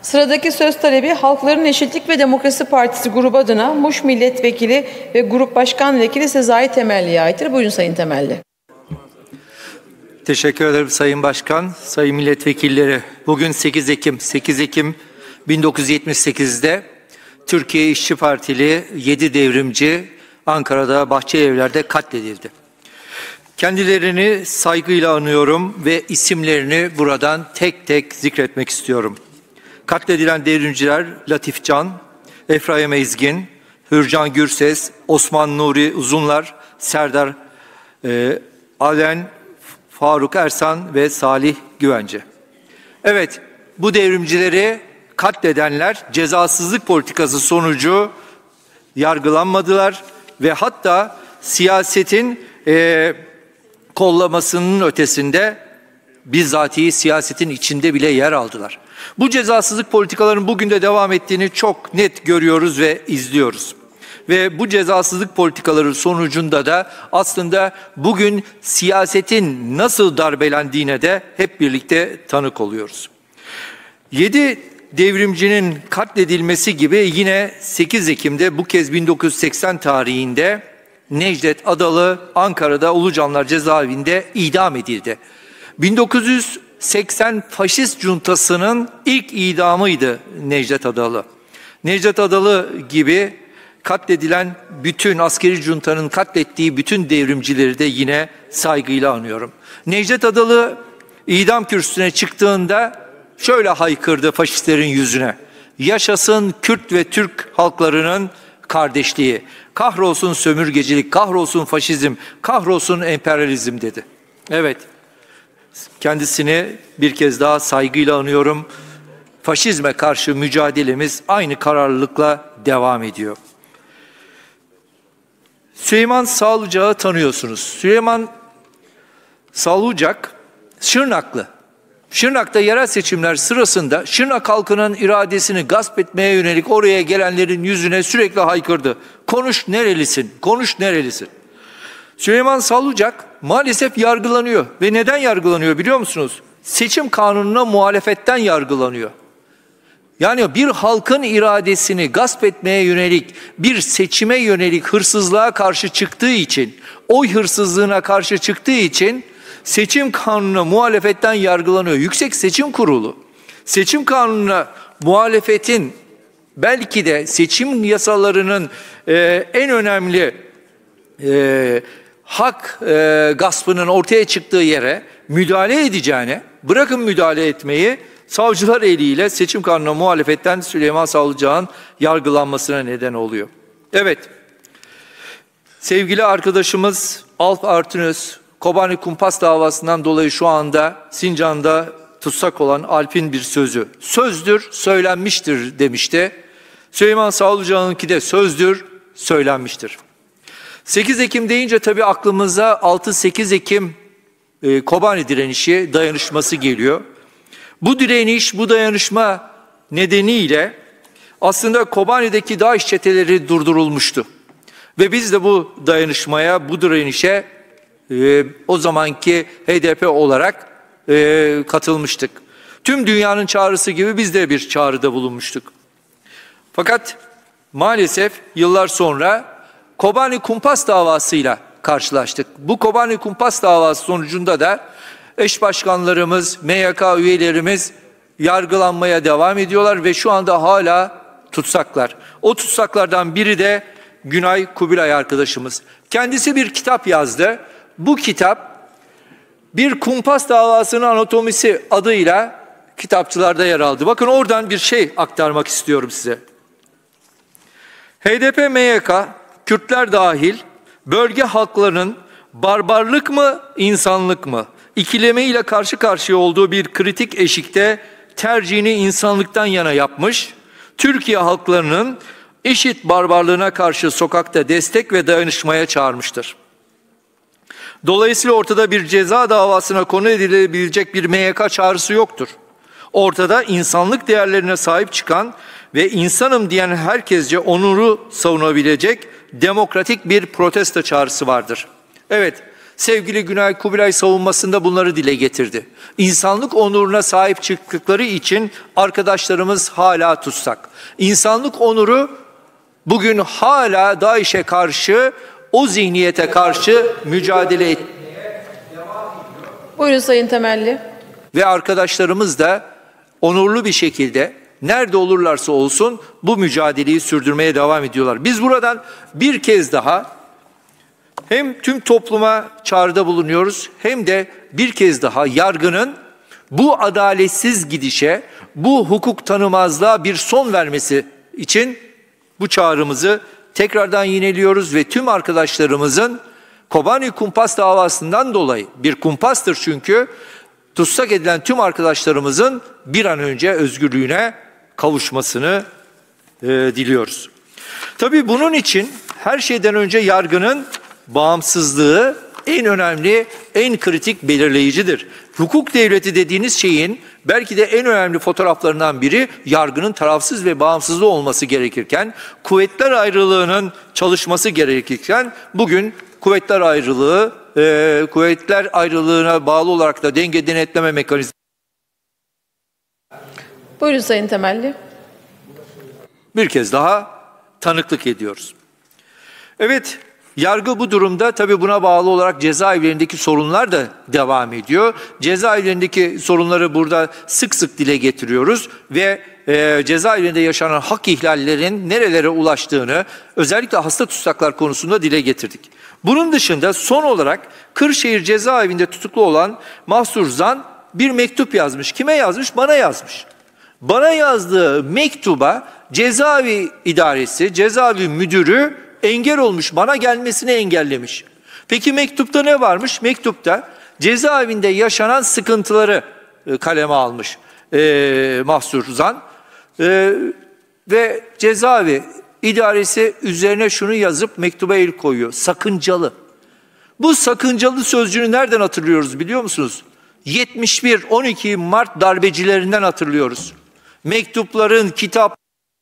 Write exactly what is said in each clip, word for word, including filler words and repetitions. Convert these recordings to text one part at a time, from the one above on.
Sıradaki söz talebi Halkların Eşitlik ve Demokrasi Partisi grubu adına Muş Milletvekili ve Grup Başkan Vekili Sezai Temelli'ye aittir. Buyurun Sayın Temelli. Teşekkür ederim Sayın Başkan, Sayın Milletvekilleri. Bugün sekiz Ekim, sekiz Ekim bin dokuz yüz yetmiş sekiz'de Türkiye İşçi Partili yedi devrimci Ankara'da Bahçelievler'de katledildi. Kendilerini saygıyla anıyorum ve isimlerini buradan tek tek zikretmek istiyorum. Katledilen devrimciler Latif Can, Efraim Ezgin, Hürcan Gürses, Osman Nuri Uzunlar, Serdar e, Alen, Faruk Ersan ve Salih Güvence. Evet, bu devrimcileri katledenler cezasızlık politikası sonucu yargılanmadılar ve hatta siyasetin e, kollamasının ötesinde bizzatihi siyasetin içinde bile yer aldılar. Bu cezasızlık politikalarının bugün de devam ettiğini çok net görüyoruz ve izliyoruz. Ve bu cezasızlık politikaları sonucunda da aslında bugün siyasetin nasıl darbelendiğine de hep birlikte tanık oluyoruz. Yedi devrimcinin katledilmesi gibi yine sekiz Ekim'de bu kez bin dokuz yüz seksen tarihinde Necdet Adalı Ankara'da Ulucanlar Cezaevinde idam edildi. bin dokuz yüz seksen faşist cuntasının ilk idamıydı Necdet Adalı. Necdet Adalı gibi katledilen bütün askeri cuntanın katlettiği bütün devrimcileri de yine saygıyla anıyorum. Necdet Adalı idam kürsüsüne çıktığında şöyle haykırdı faşistlerin yüzüne: yaşasın Kürt ve Türk halklarının kardeşliği, kahrolsun sömürgecilik, kahrolsun faşizm, kahrolsun emperyalizm dedi. Evet, kendisini bir kez daha saygıyla anıyorum. Faşizme karşı mücadelemiz aynı kararlılıkla devam ediyor. Süleyman Sağlıcak'ı tanıyorsunuz. Süleyman Sağlıcak Şırnaklı. Şırnak'ta yerel seçimler sırasında Şırnak halkının iradesini gasp etmeye yönelik oraya gelenlerin yüzüne sürekli haykırdı: konuş nerelisin, konuş nerelisin. Süleyman Sağlıcak maalesef yargılanıyor ve neden yargılanıyor biliyor musunuz? Seçim kanununa muhalefetten yargılanıyor. Yani bir halkın iradesini gasp etmeye yönelik, bir seçime yönelik hırsızlığa karşı çıktığı için, oy hırsızlığına karşı çıktığı için seçim kanununa muhalefetten yargılanıyor. Yüksek Seçim Kurulu, seçim kanununa muhalefetin belki de seçim yasalarının e, en önemli e, hak e, gaspının ortaya çıktığı yere müdahale edeceğine, bırakın müdahale etmeyi, savcılar eliyle seçim kanununa muhalefetten Süleyman Sağlıcak'ın yargılanmasına neden oluyor. Evet, sevgili arkadaşımız Alp Artunöz, Kobani Kumpas davasından dolayı şu anda Sincan'da tutsak olan Alp'in bir sözü: sözdür, söylenmiştir demişti. Süleyman Sağlıcak'ınki de sözdür, söylenmiştir. sekiz Ekim deyince tabii aklımıza altı sekiz Ekim e, Kobani direnişi, dayanışması geliyor. Bu direniş, bu dayanışma nedeniyle aslında Kobani'deki DAEŞ çeteleri durdurulmuştu. Ve biz de bu dayanışmaya, bu direnişe e, o zamanki H D P olarak e, katılmıştık. Tüm dünyanın çağrısı gibi biz de bir çağrıda bulunmuştuk. Fakat maalesef yıllar sonra Kobani Kumpas davasıyla karşılaştık. Bu Kobani Kumpas davası sonucunda da eş başkanlarımız, M Y K üyelerimiz yargılanmaya devam ediyorlar ve şu anda hala tutsaklar. O tutsaklardan biri de Günay Kubilay arkadaşımız. Kendisi bir kitap yazdı. Bu kitap Bir Kumpas Davasının Anatomisi adıyla kitapçılarda yer aldı. Bakın oradan bir şey aktarmak istiyorum size. H D P M Y K, Kürtler dahil bölge halklarının barbarlık mı, insanlık mı ikilemiyle karşı karşıya olduğu bir kritik eşikte tercihini insanlıktan yana yapmış, Türkiye halklarının eşit barbarlığına karşı sokakta destek ve dayanışmaya çağırmıştır. Dolayısıyla ortada bir ceza davasına konu edilebilecek bir M Y K çağrısı yoktur. Ortada insanlık değerlerine sahip çıkan ve insanım diyen herkesce onuru savunabilecek demokratik bir protesto çağrısı vardır. Evet, Sevgili Günay Kubilay savunmasında bunları dile getirdi. İnsanlık onuruna sahip çıktıkları için arkadaşlarımız hala tutsak. İnsanlık onuru bugün hala DAEŞ'e karşı, o zihniyete karşı mücadele et. Buyurun Sayın Temelli. Ve arkadaşlarımız da onurlu bir şekilde nerede olurlarsa olsun bu mücadeleyi sürdürmeye devam ediyorlar. Biz buradan bir kez daha hem tüm topluma çağrıda bulunuyoruz hem de bir kez daha yargının bu adaletsiz gidişe, bu hukuk tanımazlığa bir son vermesi için bu çağrımızı tekrardan yineliyoruz ve tüm arkadaşlarımızın Kobani kumpas davasından dolayı, bir kumpastır çünkü, tutsak edilen tüm arkadaşlarımızın bir an önce özgürlüğüne kavuşmasını e, diliyoruz. Tabii bunun için her şeyden önce yargının bağımsızlığı en önemli, en kritik belirleyicidir. Hukuk devleti dediğiniz şeyin belki de en önemli fotoğraflarından biri yargının tarafsız ve bağımsız olması gerekirken, kuvvetler ayrılığının çalışması gerekirken bugün kuvvetler ayrılığı, e, kuvvetler ayrılığına bağlı olarak da denge denetleme mekanizması. Buyurun Sayın Temelli. Bir kez daha tanıklık ediyoruz. Evet, yargı bu durumda tabii buna bağlı olarak cezaevlerindeki sorunlar da devam ediyor. Cezaevlerindeki sorunları burada sık sık dile getiriyoruz ve e, cezaevlerinde yaşanan hak ihlallerin nerelere ulaştığını özellikle hasta tutsaklar konusunda dile getirdik. Bunun dışında son olarak Kırşehir cezaevinde tutuklu olan Mahsur Zan bir mektup yazmış. Kime yazmış? Bana yazmış. Bana yazdığı mektuba cezaevi idaresi, cezaevi müdürü engel olmuş, bana gelmesini engellemiş. Peki mektupta ne varmış? Mektupta cezaevinde yaşanan sıkıntıları e, kaleme almış e, Mahsur Zan. E, ve cezaevi idaresi üzerine şunu yazıp mektuba el koyuyor. Sakıncalı. Bu sakıncalı sözcüğünü nereden hatırlıyoruz biliyor musunuz? yetmiş bir on iki Mart darbecilerinden hatırlıyoruz. Mektupların, kitap...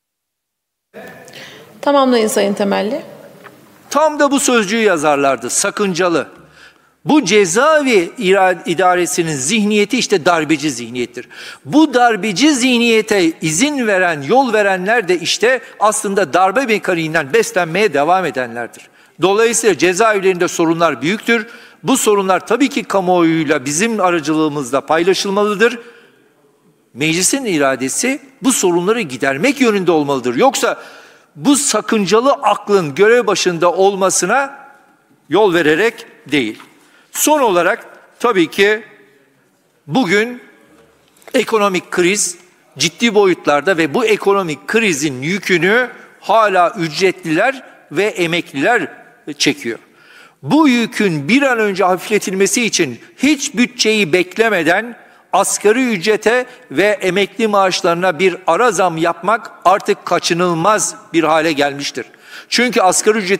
Tamamlayın Sayın Temelli. Tam da bu sözcüğü yazarlardı, sakıncalı. Bu cezaevi idaresinin zihniyeti işte darbeci zihniyettir. Bu darbeci zihniyete izin veren, yol verenler de işte aslında darbe mekaniğinden beslenmeye devam edenlerdir. Dolayısıyla cezaevlerinde sorunlar büyüktür. Bu sorunlar tabii ki kamuoyuyla bizim aracılığımızla paylaşılmalıdır. Meclisin iradesi bu sorunları gidermek yönünde olmalıdır. Yoksa bu sakıncalı aklın görev başında olmasına yol vererek değil. Son olarak tabii ki bugün ekonomik kriz ciddi boyutlarda ve bu ekonomik krizin yükünü hala ücretliler ve emekliler çekiyor. Bu yükün bir an önce hafifletilmesi için hiç bütçeyi beklemeden asgari ücrete ve emekli maaşlarına bir ara zam yapmak artık kaçınılmaz bir hale gelmiştir. Çünkü asgari ücret...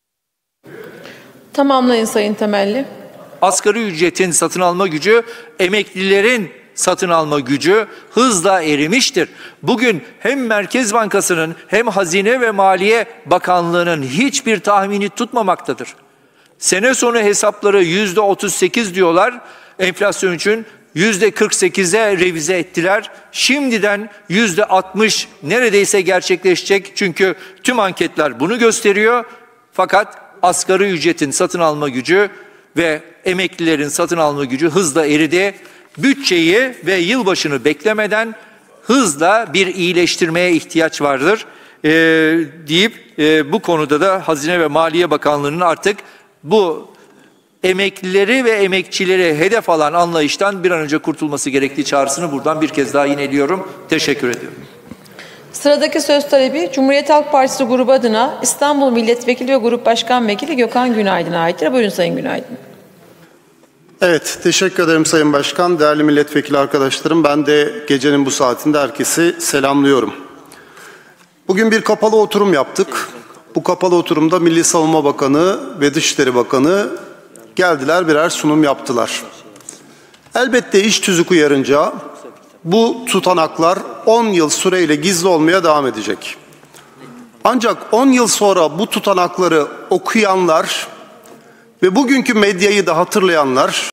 Tamamlayın Sayın Temelli. Asgari ücretin satın alma gücü, emeklilerin satın alma gücü hızla erimiştir. Bugün hem Merkez Bankası'nın hem Hazine ve Maliye Bakanlığı'nın hiçbir tahmini tutmamaktadır. Sene sonu hesapları yüzde otuz sekiz diyorlar enflasyon için. yüzde kırk sekize revize ettiler. Şimdiden yüzde altmış neredeyse gerçekleşecek. Çünkü tüm anketler bunu gösteriyor. Fakat asgari ücretin satın alma gücü ve emeklilerin satın alma gücü hızla eridi. Bütçeyi ve yılbaşını beklemeden hızla bir iyileştirmeye ihtiyaç vardır ee, deyip e, bu konuda da Hazine ve Maliye Bakanlığı'nın artık bu emeklileri ve emekçileri hedef alan anlayıştan bir an önce kurtulması gerektiği çağrısını buradan bir kez daha yineliyorum. Teşekkür ediyorum. Sıradaki söz talebi Cumhuriyet Halk Partisi grubu adına İstanbul Milletvekili ve Grup Başkan Vekili Gökhan Günaydın'a aittir. Buyurun Sayın Günaydın. Evet, teşekkür ederim Sayın Başkan. Değerli milletvekili arkadaşlarım, ben de gecenin bu saatinde herkesi selamlıyorum. Bugün bir kapalı oturum yaptık. Bu kapalı oturumda Milli Savunma Bakanı ve Dışişleri Bakanı geldiler, birer sunum yaptılar. Elbette iş tüzük uyarınca bu tutanaklar on yıl süreyle gizli olmaya devam edecek. Ancak on yıl sonra bu tutanakları okuyanlar Ve bugünkü medyayı da hatırlayanlar